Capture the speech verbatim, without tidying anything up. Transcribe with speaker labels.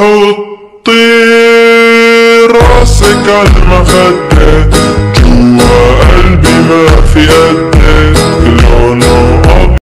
Speaker 1: حطي راسك عالمخدة، جوا قلبي ما في قدك.